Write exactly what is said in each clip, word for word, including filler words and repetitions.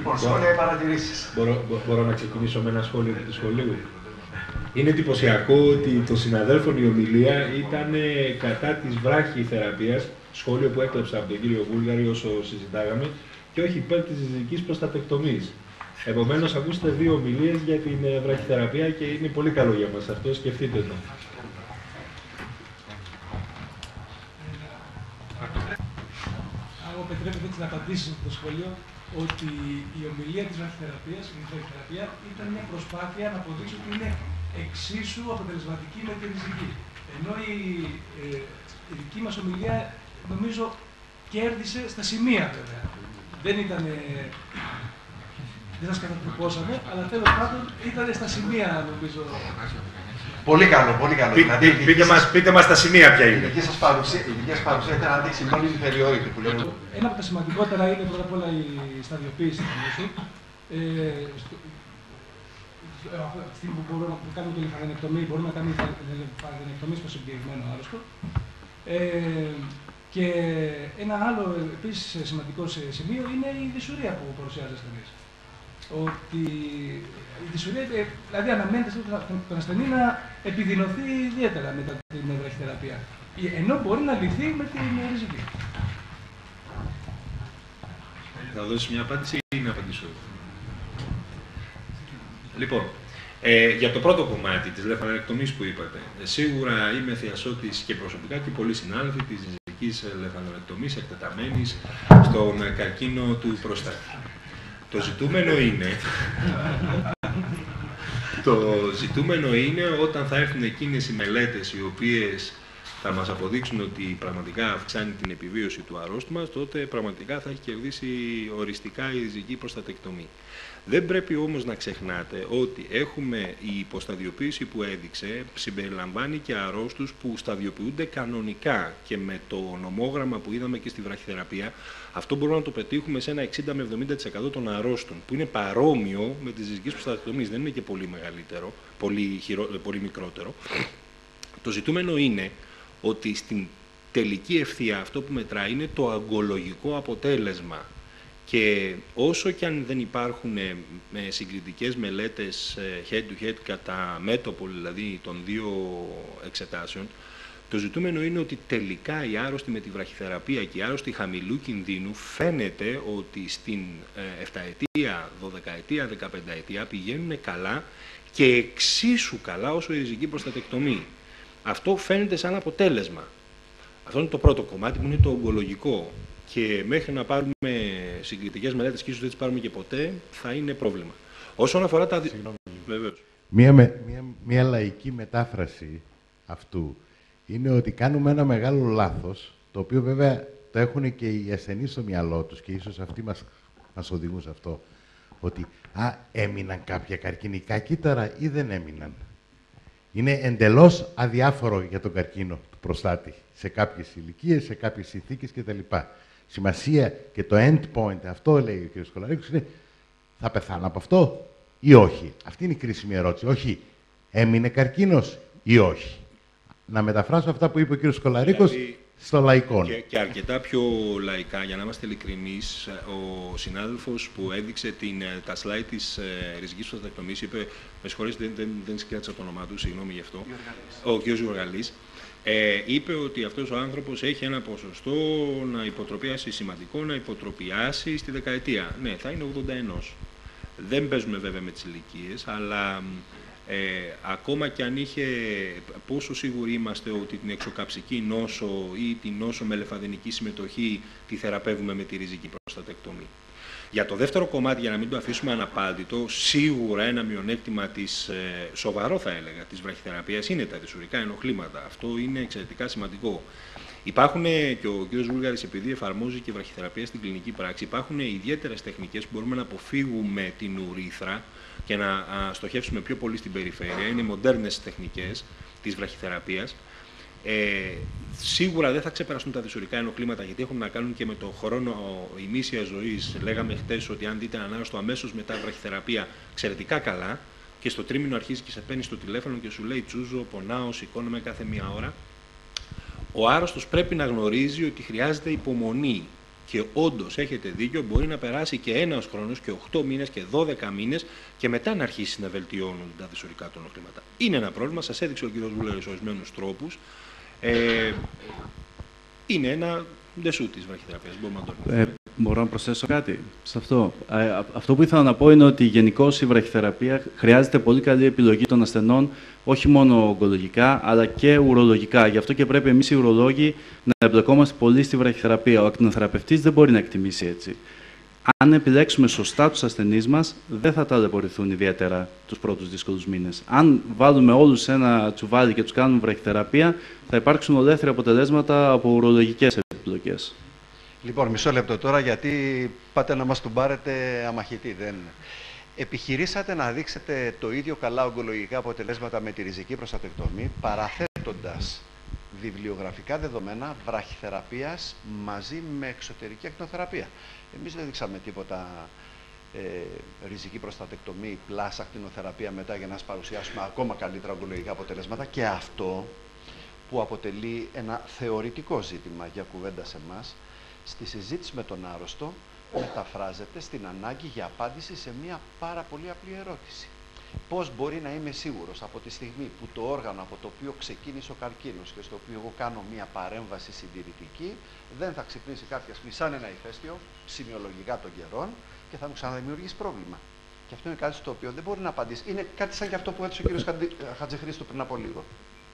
Λοιπόν, σχόλια ή παρατηρήσεις. Μπορώ, μπορώ να ξεκινήσω με ένα σχόλιο του σχολείου. Είναι εντυπωσιακό ότι το συναδέλφων η ομιλία ήταν κατά της βράχη-θεραπείας, σχόλιο που έκλεψα από τον κύριο Βούλγαρη όσο συζητάγαμε, και όχι υπέρ της ριζικής προστατεκτομής. Επομένως, ακούστε δύο ομιλίες για την βραχυθεραπεία και είναι πολύ καλό για μας αυτό, σκεφτείτε το. Αν μου επιτρέπετε έτσι να απαντήσω στο σχόλιο, ότι η ομιλία της βραχυθεραπείας, η βραχυθεραπεία, ήταν μια προσπάθεια να αποδείξει ότι είναι εξίσου αποτελεσματική με τη ριζική. Ενώ η, ε, η δική μας ομιλία, νομίζω, κέρδισε στα σημεία βέβαια. Δεν ήταν. Ε, δεν σας κατατροπώσαμε, αλλά τέλος πάντων ήταν στα σημεία, νομίζω. Πολύ καλό, πολύ καλό. Πεί, δηλαδή, πείτε, πείτε, μας, πείτε μας τα σημεία ποια είναι. Η δική σας παρουσία, η δική σας παρουσία ήταν να δείξει μόνη inferiority που λέμε. Ένα από τα σημαντικότερα είναι πρώτα απ' όλα η σταδιοποίηση του νόσου. Ε, αυτή τη στιγμή που μπορούμε να κάνουμε και λιφαδενεκτομή, μπορούμε να κάνουμε λιφαδενεκτομή στο συγκεκριμένο άρρωστο. Ε, και ένα άλλο επίσης σημαντικό σημείο είναι η δυσουρία που παρουσιάζει ασθενής. Ότι η δυσουρία, δηλαδή αναμένεται τον ασθενή να επιδεινωθεί ιδιαίτερα μετά την βραχυθεραπεία. Ενώ μπορεί να λυθεί με την ριζική. Θα δώσεις μια απάντηση ή να απαντήσω? Λοιπόν, ε, για το πρώτο κομμάτι της λεφανδενεκτομής που είπατε, ε, σίγουρα είμαι θειασότης και προσωπικά και πολλοί συνάδελφοι της ριζικής λεφανδενεκτομής εκτεταμένης στον καρκίνο του προστάτη. Το ζητούμενο είναι, το ζητούμενο είναι όταν θα έρθουν εκείνες οι μελέτες οι οποίες θα μας αποδείξουν ότι πραγματικά αυξάνει την επιβίωση του αρρώστου μας, τότε πραγματικά θα έχει κερδίσει οριστικά η ριζική προστατεκτομή. Δεν πρέπει όμως να ξεχνάτε ότι έχουμε η υποσταδιοποίηση που έδειξε συμπεριλαμβάνει και αρρώστους που σταδιοποιούνται κανονικά και με το νομόγραμμα που είδαμε και στη βραχυθεραπεία, αυτό μπορούμε να το πετύχουμε σε ένα εξήντα με εβδομήντα τοις εκατό των αρρώστων, που είναι παρόμοιο με τις ριζικής προστατεκτομής, δεν είναι και πολύ μεγαλύτερο, πολύ, χειρο, πολύ μικρότερο. Το ζητούμενο είναι ότι στην τελική ευθεία αυτό που μετράει είναι το αγκολογικό αποτέλεσμα. Και όσο και αν δεν υπάρχουν ε, συγκριτικές μελέτες ε, head-to-head κατά μέτωπο, δηλαδή των δύο εξετάσεων, το ζητούμενο είναι ότι τελικά οι άρρωστοι με τη βραχυθεραπεία και οι άρρωστοι χαμηλού κινδύνου φαίνεται ότι στην ε, επταετία, δωδεκαετία, δεκαπενταετία πηγαίνουν καλά και εξίσου καλά όσο η ριζική προστατεκτομή. Αυτό φαίνεται σαν αποτέλεσμα. Αυτό είναι το πρώτο κομμάτι που είναι το ογκολογικό. Και μέχρι να πάρουμε συγκριτικές μελέτες και ίσως δεν τις πάρουμε και ποτέ, θα είναι πρόβλημα. Όσον αφορά τα... Βεβαίως. Μία, με, μία, μία λαϊκή μετάφραση αυτού είναι ότι κάνουμε ένα μεγάλο λάθος, το οποίο βέβαια το έχουν και οι ασθενείς στο μυαλό τους και ίσως αυτοί μας, μας οδηγούν σε αυτό. Ότι α, έμειναν κάποια καρκινικά κύτταρα ή δεν έμειναν. Είναι εντελώς αδιάφορο για τον καρκίνο του προστάτη σε κάποιες ηλικίες, σε κάποιες συνθήκες κτλ. Σημασία και το end point, αυτό λέει ο κ. Σκολαρίκος, είναι θα πεθάνω από αυτό ή όχι. Αυτή είναι η κρίσιμη ερώτηση. Όχι, έμεινε καρκίνος ή όχι. Να μεταφράσω αυτά που είπε ο κ. Σκολαρίκος δηλαδή, στο λαϊκό. Και, και αρκετά πιο λαϊκά, για να είμαστε ειλικρινείς, ο συνάδελφος που έδειξε την, τα slide της ε, ριζικής προστατεκτομής είπε, με συγχωρείτε, δεν, δεν, δεν συγκράτησα το όνομά του, συγγνώμη γι' αυτό, ο κ. Ζουργαλής. Ε, είπε ότι αυτός ο άνθρωπος έχει ένα ποσοστό να υποτροπιάσει σημαντικό, να υποτροπιάσει στη δεκαετία. Ναι, θα είναι ογδόντα ένα. Δεν παίζουμε βέβαια με τις ηλικίες, αλλά ε, ακόμα και αν είχε, πόσο σίγουροι είμαστε ότι την εξωκαψική νόσο ή την νόσο με λεφαδενική συμμετοχή τη θεραπεύουμε με τη ριζική προστατεκτομή. Για το δεύτερο κομμάτι, για να μην το αφήσουμε αναπάντητο, σίγουρα ένα μειονέκτημα της, ε, σοβαρό θα έλεγα, της βραχυθεραπείας είναι τα δυσουρικά ενοχλήματα. Αυτό είναι εξαιρετικά σημαντικό. Υπάρχουν, και ο κ. Βούλγαρης επειδή εφαρμόζει και βραχυθεραπεία στην κλινική πράξη, υπάρχουν ιδιαίτερες τεχνικές που μπορούμε να αποφύγουμε την ουρίθρα και να α, στοχεύσουμε πιο πολύ στην περιφέρεια. Είναι μοντέρνες τεχνικές της βραχυθεραπείας. Ε, σίγουρα δεν θα ξεπεραστούν τα δυσουρικά ενοχλήματα γιατί έχουν να κάνουν και με το χρόνο ημίσιας ζωής. Λέγαμε χτες ότι αν δείτε έναν άρρωστο αμέσως μετά βραχυθεραπεία εξαιρετικά καλά και στο τρίμηνο αρχίζει και σε παίρνει στο τηλέφωνο και σου λέει τσούζω, πονάω, σηκώνομαι κάθε μία ώρα. Ο άρρωστος πρέπει να γνωρίζει ότι χρειάζεται υπομονή Και όντως έχετε δίκιο, μπορεί να περάσει και ένας χρόνος και οκτώ μήνες και δώδεκα μήνες και μετά να αρχίσει να βελτιώνουν τα δυσορικά του ενοχλήματα. Είναι ένα πρόβλημα, σας έδειξε ο κ. Βούλερης ορισμένους τρόπους. Ε, είναι ένα δεσού της βραχυθεραπείας. Μπορούμε να το πούμε. Ε, μπορώ να προσθέσω κάτι σε αυτό. Ε, αυτό που ήθελα να πω είναι ότι γενικώς η βραχυθεραπεία χρειάζεται πολύ καλή επιλογή των ασθενών, όχι μόνο ογκολογικά, αλλά και ουρολογικά. Γι' αυτό και πρέπει εμείς οι ουρολόγοι να εμπλεκόμαστε πολύ στη βραχυθεραπεία. Ο ακτινοθεραπευτής δεν μπορεί να εκτιμήσει έτσι. Αν επιλέξουμε σωστά τους ασθενείς μας, δεν θα ταλαιπωρηθούν ιδιαίτερα τους πρώτους δύσκολους μήνες. Αν βάλουμε όλους σε ένα τσουβάλι και τους κάνουμε βραχυθεραπεία, θα υπάρξουν ολέθρια αποτελέσματα από ουρολογικές επιλογές. Λοιπόν, μισό λεπτό τώρα, γιατί πάτε να μας τον πάρετε αμαχητή. Δεν... Επιχειρήσατε να δείξετε το ίδιο καλά ογκολογικά αποτελέσματα με τη ριζική προστατεκτομή, παραθέτοντας βιβλιογραφικά δεδομένα βραχυθεραπείας μαζί με εξωτερική ακτινοθεραπεία. Εμείς δεν δείξαμε τίποτα ε, ριζική προστατεκτομή, πλάς ακτινοθεραπεία μετά για να σας παρουσιάσουμε ακόμα καλύτερα ογκολογικά αποτελέσματα, και αυτό που αποτελεί ένα θεωρητικό ζήτημα για κουβέντα σε εμάς, στη συζήτηση με τον άρρωστο μεταφράζεται στην ανάγκη για απάντηση σε μια πάρα πολύ απλή ερώτηση. Πώς μπορεί να είμαι σίγουρος από τη στιγμή που το όργανο από το οποίο ξεκίνησε ο καρκίνος και στο οποίο εγώ κάνω μια παρέμβαση συντηρητική δεν θα ξυπνήσει κάποια στιγμή σαν ένα ηφαίστειο, σημειολογικά των καιρών, και θα μου ξαναδημιουργήσει πρόβλημα. Και αυτό είναι κάτι στο οποίο δεν μπορεί να απαντήσει. Είναι κάτι σαν και αυτό που έδωσε ο κ. Χατζηχρήστου πριν από λίγο.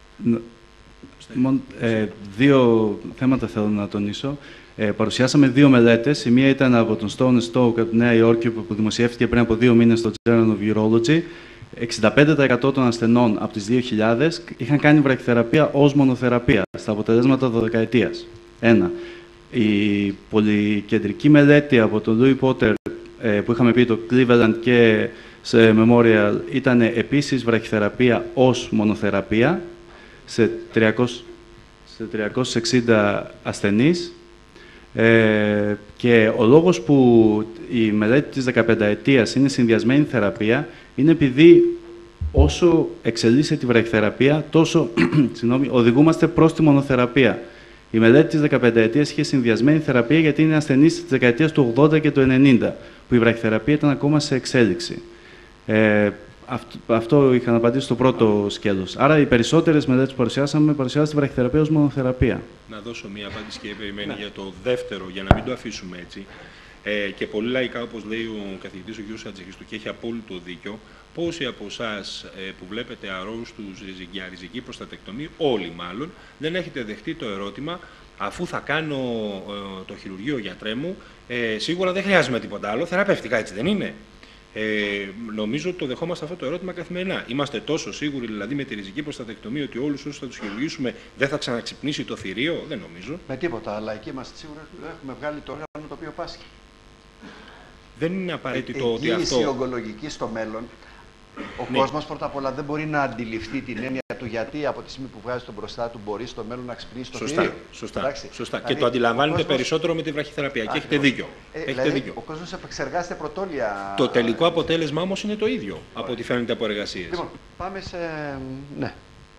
Ε, δύο θέματα θέλω να τονίσω. Ε, παρουσιάσαμε δύο μελέτες. Η μία ήταν από τον Stone Stoke από τη Νέα Υόρκη, που δημοσιεύτηκε πριν από δύο μήνες στο Journal of Urology. εξήντα πέντε τοις εκατό των ασθενών από τις δύο χιλιάδες είχαν κάνει βραχυθεραπεία ως μονοθεραπεία στα αποτελέσματα δωδεκαετίας. Ένα. Η πολυκεντρική μελέτη από τον Louis Potter, ε, που είχαμε πει το Cleveland και σε Memorial, ήταν επίσης βραχυθεραπεία ως μονοθεραπεία σε τριακόσιους εξήντα ασθενείς. Ε, και ο λόγος που η μελέτη της δεκαπενταετίας είναι συνδυασμένη θεραπεία είναι επειδή όσο εξελίσσεται η βραχυθεραπεία, τόσο συγγνώμη, οδηγούμαστε προς τη μονοθεραπεία. Η μελέτη της δεκαπενταετίας είχε συνδυασμένη θεραπεία γιατί είναι ασθενείς της δεκαετίας του ογδόντα και του ενενήντα, που η βραχυθεραπεία ήταν ακόμα σε εξέλιξη. Ε, αυτό, αυτό είχα να απαντήσω στο πρώτο σκέλος. Άρα οι περισσότερες μελέτες που παρουσιάσαμε παρουσιάζουν τη βραχυθεραπεία ως μονοθεραπεία. Να δώσω μία απάντηση και περιμένει ναι. για το δεύτερο, για να μην το αφήσουμε έτσι. Ε, και πολύ λαϊκά, όπως λέει ο καθηγητής ο κ. Χατζηχρήστου, και έχει απόλυτο δίκιο, πόσοι από εσάς ε, που βλέπετε αρρώστους για ριζική προστατεκτομή, όλοι μάλλον, δεν έχετε δεχτεί το ερώτημα, αφού θα κάνω ε, το χειρουργείο γιατρέ μου, ε, σίγουρα δεν χρειάζομαι τίποτα άλλο, θεραπευτικά έτσι δεν είναι. Ε, νομίζω ότι το δεχόμαστε αυτό το ερώτημα καθημερινά. Είμαστε τόσο σίγουροι δηλαδή με τη ριζική προστατεκτομή ότι όλους όσους θα τους χειρουργήσουμε δεν θα ξαναξυπνήσει το θηρίο? Δεν νομίζω. Με τίποτα, αλλά εκεί είμαστε σίγουροι ότι έχουμε βγάλει το όργανο το οποίο πάσχει. Δεν είναι απαραίτητο ε, ότι αυτό. Η ογκολογική στο μέλλον, ο ναι. κόσμος πρώτα απ' όλα δεν μπορεί να αντιληφθεί την έννοια του γιατί από τη στιγμή που βγάζει τον μπροστά του μπορεί στο μέλλον να ξυπνήσει το θηρίο. Σωστά. Σωστά. Σωστά. Δηλαδή, και το αντιλαμβάνεται κόσμος... περισσότερο με τη βραχυθεραπεία. Και έχετε δίκιο. Ε, έχετε δηλαδή, δίκιο. Ο κόσμος επεξεργάζεται πρωτόλια. Το τελικό αποτέλεσμα όμως είναι το ίδιο Ωραία. από ό,τι φαίνεται από εργασίες. Λοιπόν, πάμε σε. Ναι.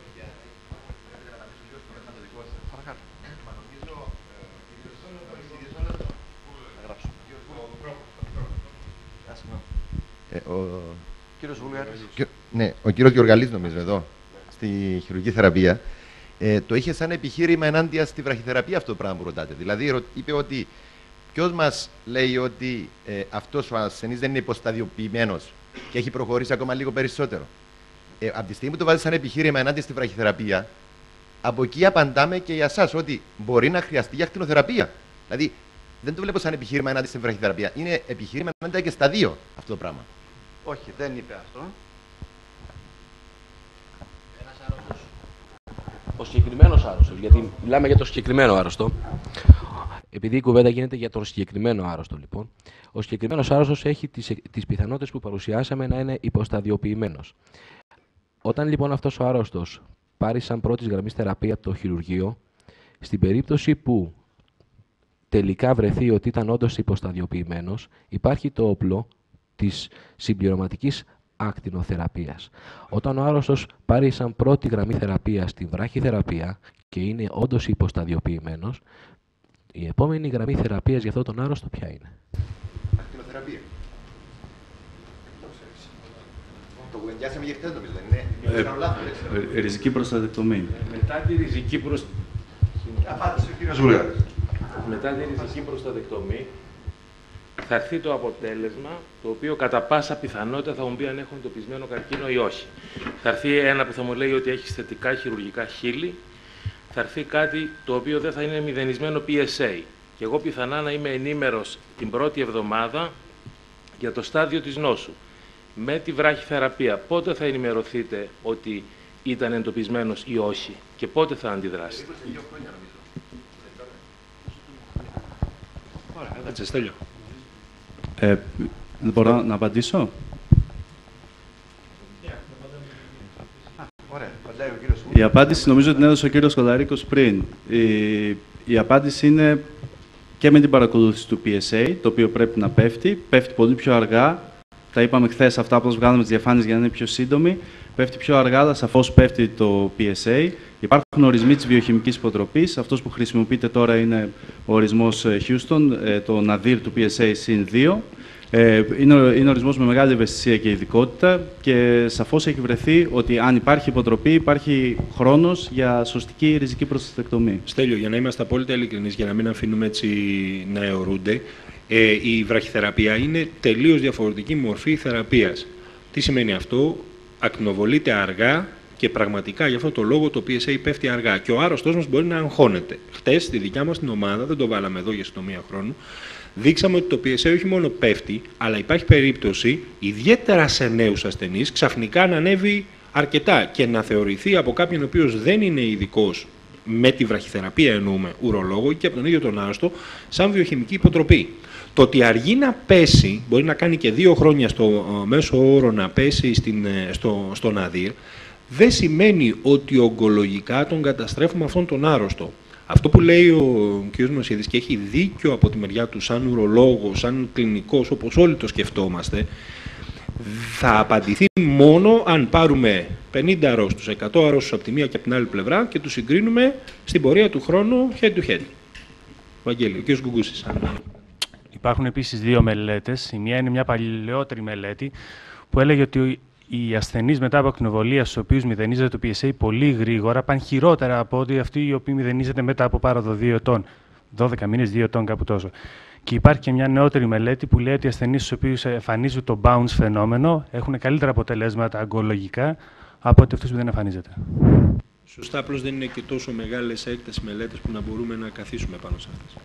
Ε, ο... Κύριος Βουλγαρής. Και... Ναι, ο κύριος Γεωργαλής νομίζω εδώ, στη χειρουργική θεραπεία, ε, το είχε σαν επιχείρημα ενάντια στη βραχυθεραπεία αυτό το πράγμα που ρωτάτε. Δηλαδή είπε ότι ποιος μας λέει ότι ε, αυτός ο ασθενής δεν είναι υποσταδιοποιημένος και έχει προχωρήσει ακόμα λίγο περισσότερο. Ε, από τη στιγμή που το βάζει σαν επιχείρημα ενάντια στη βραχυθεραπεία, από εκεί απαντάμε και για εσάς ότι μπορεί να χρειαστεί για ακτινοθεραπεία. Δηλαδή δεν το βλέπω σαν επιχείρημα ενάντια στη βραχυθεραπεία. Είναι επιχείρημα ενάντια και στα δύο αυτό το πράγμα. Όχι, δεν είπε αυτό. Ένας άρρωστος. Ο συγκεκριμένος άρρωστος, γιατί μιλάμε για το συγκεκριμένο άρρωστο. Επειδή η κουβέντα γίνεται για τον συγκεκριμένο άρρωστο, λοιπόν, ο συγκεκριμένος άρρωστος έχει τις, τις πιθανότητες που παρουσιάσαμε να είναι υποσταδιοποιημένος. Όταν λοιπόν αυτός ο άρρωστος πάρει σαν πρώτης γραμμής θεραπεία το χειρουργείο, στην περίπτωση που τελικά βρεθεί ότι ήταν όντως υποσταδιοποιημένος, υπάρχει το όπλο της συμπληρωματικής ακτινοθεραπείας. Όταν ο άρρωστος πάρει σαν πρώτη γραμμή θεραπεία στην βράχυθεραπεία και είναι όντως υποσταδιοποιημένος, η επόμενη γραμμή θεραπείας για αυτόν τον άρρωστο ποια είναι? Ακτινοθεραπεία. Το κουβεντιάσαμε για χτες, νομίζω, δεν είναι? Ε, Κάνω λάθος, έτσι. ε, ριζική προστατεκτομή. Μετά τη ριζική προσ... Απάντησε ο κύριος Βούλγαρης. Μετά τη ριζική προστατεκτομή θα έρθει το αποτέλεσμα, το οποίο κατά πάσα πιθανότητα θα μου πει αν έχω εντοπισμένο καρκίνο ή όχι. Θα έρθει ένα που θα μου λέει ότι έχει θετικά χειρουργικά χείλη, θα έρθει κάτι το οποίο δεν θα είναι μηδενισμένο πι ες έι. Και εγώ πιθανά να είμαι ενήμερος την πρώτη εβδομάδα για το στάδιο της νόσου. Με τη βράχυθεραπεία, πότε θα ενημερωθείτε ότι ήταν εντοπισμένος ή όχι και πότε θα αντιδράσετε? Ωραία, έτσι, Στέλιο. Ε, μπορώ να απαντήσω? Ωραία, απαντάει ο κύριος Η απάντηση νομίζω την έδωσε ο κύριος Κολαρίκος πριν. Η, η απάντηση είναι και με την παρακολούθηση του πι ες έι, το οποίο πρέπει να πέφτει. Πέφτει πολύ πιο αργά. Τα είπαμε χθες αυτά, απλώς βγάλαμε τις διαφάνειες για να είναι πιο σύντομη. Πέφτει πιο αργά, αλλά σαφώς πέφτει το πι ες έι. Υπάρχουν ορισμοί της βιοχημικής υποτροπής. Αυτός που χρησιμοποιείται τώρα είναι ο ορισμός Houston, το ναδύρ του πι ες έι συν δύο. Είναι, είναι ορισμός με μεγάλη ευαισθησία και ειδικότητα και σαφώς έχει βρεθεί ότι αν υπάρχει υποτροπή, υπάρχει χρόνος για σωστική ριζική προστατεκτομή. Στέλιο, για να είμαστε απόλυτα ειλικρινείς, για να μην αφήνουμε έτσι να αιωρούνται, ε, η βραχυθεραπεία είναι τελείως διαφορετική μορφή θεραπείας. Τι σημαίνει αυτό? Ακτινοβολείται αργά και πραγματικά γι' αυτό το λόγο το πι ες έι πέφτει αργά και ο άρρωστός μας μπορεί να αγχώνεται. Χτες στη δικιά μας την ομάδα, δεν το βάλαμε εδώ για συντομία χρόνου, δείξαμε ότι το πι ες έι όχι μόνο πέφτει, αλλά υπάρχει περίπτωση, ιδιαίτερα σε νέους ασθενείς, ξαφνικά να ανέβει αρκετά και να θεωρηθεί από κάποιον ο οποίος δεν είναι ειδικός, με τη βραχυθεραπεία εννοούμε, ουρολόγο και από τον ίδιο τον άρρωστο, σαν βιοχημική υποτροπή. Το ότι αργεί να πέσει, μπορεί να κάνει και δύο χρόνια στο μέσο όρο να πέσει στην, στο, στο ναδύρ, δεν σημαίνει ότι ογκολογικά τον καταστρέφουμε αυτόν τον άρρωστο. Αυτό που λέει ο κ. Μωσίδης και έχει δίκιο από τη μεριά του σαν ουρολόγος, σαν κλινικός, όπως όλοι το σκεφτόμαστε, θα απαντηθεί μόνο αν πάρουμε πενήντα αρρώστους, εκατό αρρώστους από τη μία και από την άλλη πλευρά και τους συγκρίνουμε στην πορεία του χρόνου head to head. Βαγγέλη, ο κ. Γκουγκούσης. Υπάρχουν επίσης δύο μελέτες. Η μία είναι μια παλαιότερη μελέτη που έλεγε ότι οι ασθενείς μετά από ακτινοβολία, στους οποίους μηδενίζεται το πι ες έι πολύ γρήγορα, πάνε χειρότερα από ότι αυτοί οι οποίοι μηδενίζεται μετά από πάροδο δύο ετών. δώδεκα μήνες, δύο ετών, κάπου τόσο. Και υπάρχει και μια νεότερη μελέτη που λέει ότι οι ασθενείς στους οποίους εμφανίζουν το bounce φαινόμενο έχουν καλύτερα αποτελέσματα αγκολογικά από ότι αυτούς που δεν εμφανίζεται. Σωστά, απλώς δεν είναι και τόσο μεγάλες έκταση μελέτες που να μπορούμε να καθίσουμε πάνω σε αυτές.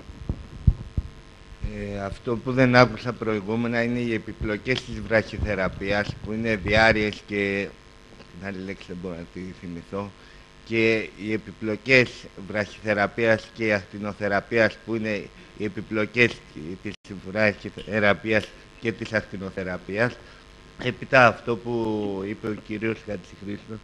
Ε, αυτό που δεν άκουσα προηγούμενα είναι οι επιπλοκές της βραχυθεραπείας που είναι διάρειες και την άλλη λέξη δεν μπορώ να τη θυμηθώ και οι επιπλοκές βραχυθεραπείας και ακτινοθεραπείας που είναι οι επιπλοκές της βραχυθεραπείας και της ακτινοθεραπείας. Έπειτα αυτό που είπε ο κύριος Χατζηχρήστος,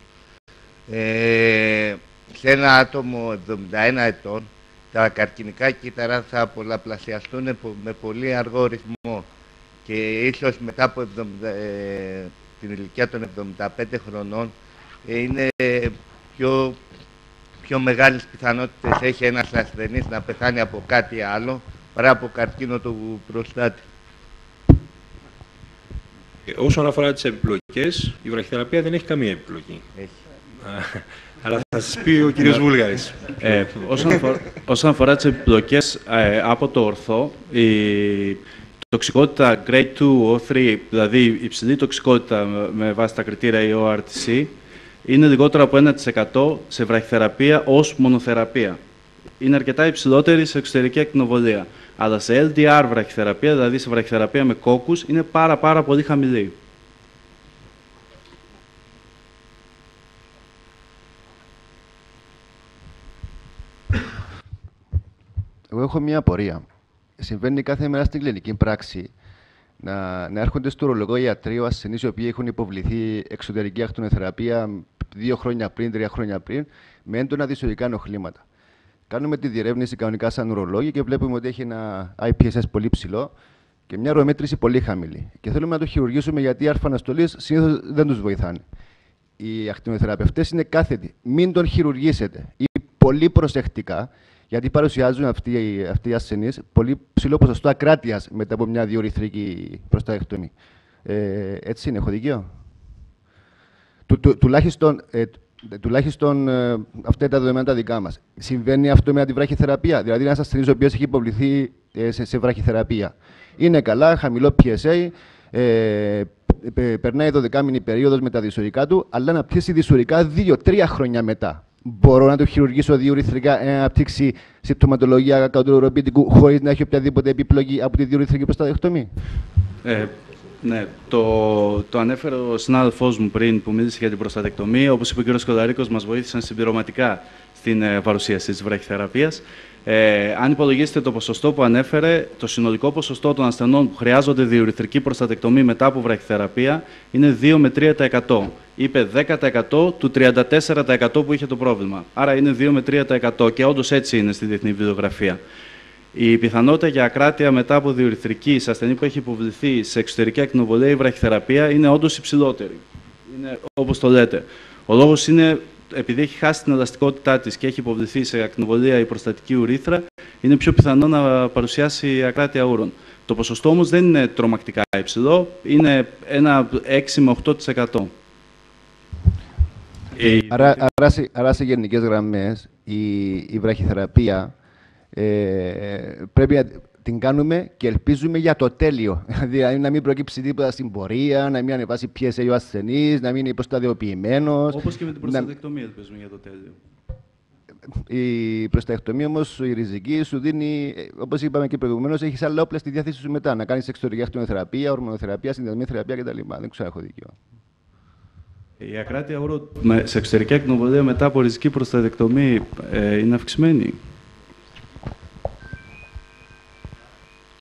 ε, σε ένα άτομο εβδομήντα ένα ετών τα καρκινικά κύτταρα θα πολλαπλασιαστούν με πολύ αργό ρυθμό και ίσως μετά από εβδομήντα, ε, την ηλικία των εβδομήντα πέντε χρονών ε, είναι πιο, πιο μεγάλες πιθανότητες έχει ένας ασθενής να πεθάνει από κάτι άλλο παρά από καρκίνο του προστάτη. Ε, όσον αφορά τις επιπλοκές, η βραχυθεραπεία δεν έχει καμία επιπλοκή. Έχει. Αλλά θα σας πει ο κύριος Βούλγαρης. Ε, όσον, αφορά, όσον αφορά τις επιπλοκές ε, από το ορθό, η τοξικότητα grade two ή τρία, δηλαδή υψηλή τοξικότητα με, με βάση τα κριτήρια ι ο αρ τι σι, είναι λιγότερο από ένα τοις εκατό σε βραχυθεραπεία ως μονοθεραπεία. Είναι αρκετά υψηλότερη σε εξωτερική ακτινοβολία. Αλλά σε ελ ντι αρ βραχυθεραπεία, δηλαδή σε βραχυθεραπεία με κόκκους, είναι πάρα πάρα πολύ χαμηλή. Εγώ έχω μια απορία. Συμβαίνει κάθε μέρα στην κλινική πράξη να, να έρχονται στο ουρολόγο ιατροί ασθενείς οι οποίοι έχουν υποβληθεί εξωτερική ακτινοθεραπεία δύο χρόνια πριν, τρία χρόνια πριν, με έντονα δυσοδικά ενοχλήματα. Κάνουμε τη διερεύνηση κανονικά σαν ουρολόγοι και βλέπουμε ότι έχει ένα άι πι ες ες πολύ ψηλό και μια ροομέτρηση πολύ χαμηλή. Και θέλουμε να το χειρουργήσουμε γιατί οι αρφαναστολίες συνήθως δεν τους βοηθάνε. Οι ακτινοθεραπευτές είναι κάθετοι. Μην τον χειρουργήσετε ή πολύ προσεκτικά, Γιατί παρουσιάζουν αυτοί, αυτοί οι ασθενείς πολύ ψηλό ποσοστό ακράτειας μετά από μια διουρηθρική προστατεκτομή. Ε, έτσι είναι, έχω δικαίω. Του, του, τουλάχιστον, ε, τουλάχιστον ε, αυτά είναι τα δεδομένα τα δικά μας. Συμβαίνει αυτό με τη βραχυθεραπεία. Δηλαδή, ένας ασθενής ο οποίος έχει υποβληθεί ε, σε, σε βραχυθεραπεία. Είναι καλά, χαμηλό πι ες έι, ε, περνάει δωδεκάμηνη περίοδος με τα δυσουρικά του, αλλά αναπτύσσει δυσουρικά δύο τρία χρόνια μετά. Μπορώ να το χειρουργήσω διουρηθρικά, να αναπτύξει συμπτωματολογία κατουροπητικού χωρίς να έχει οποιαδήποτε επίπλοκη από τη διουρηθρική προστατεκτομή. Ε, ναι, το, το ανέφερε ο συνάδελφός μου πριν που μίλησε για την προστατεκτομή. Όπως είπε ο κ. Κονταρίκος, μας βοήθησαν συμπληρωματικά στην ε, παρουσίαση της βραχυθεραπείας. Ε, αν υπολογίσετε το ποσοστό που ανέφερε, το συνολικό ποσοστό των ασθενών που χρειάζονται διουρηθρική προστατεκτομή μετά από βραχυθεραπεία είναι δύο με τρία τοις εκατό. Είπε δέκα τοις εκατό του τριάντα τέσσερα τοις εκατό που είχε το πρόβλημα. Άρα είναι δύο με τρία τοις εκατό και όντως έτσι είναι στη διεθνή βιβλιογραφία. Η πιθανότητα για ακράτεια μετά από διουρηθρική σε ασθενή που έχει υποβληθεί σε εξωτερική ακτινοβολία ή βραχυθεραπεία είναι όντως υψηλότερη. Είναι όπως το λέτε. Ο λόγος είναι, επειδή έχει χάσει την ελαστικότητά της και έχει υποβληθεί σε ακτινοβολία ή προστατική ουρήθρα, είναι πιο πιθανό να παρουσιάσει ακράτεια ούρων. Το ποσοστό όμως δεν είναι τρομακτικά υψηλό, είναι ένα έξι με οκτώ τοις εκατό. Άρα, άρα, σε, άρα σε γενικές γραμμές η, η βραχυθεραπεία ε, πρέπει να την κάνουμε και ελπίζουμε για το τέλειο. Δηλαδή να μην προκύψει τίποτα στην πορεία, να μην ανεβάσει πι ες έι ο ασθενής, να μην είναι υποσταδιοποιημένος. Όπως και με την προστατεκτομή να... ελπίζουμε για το τέλειο. Η προστατεκτομή όμως, η ριζική, σου δίνει, όπως είπαμε και προηγουμένως, έχεις άλλα όπλα στη διάθεση σου μετά. Να κάνεις εξωτερική ακτινοθεραπεία, ορμονοθεραπεία, συνδυασμένη θεραπεία κτλ. Δεν ξέρω, έχω δίκιο. Η ακράτεια ούρου σε εξωτερική ακτινοβολία μετά από ριζική προστατεκτομή ε, είναι αυξημένη.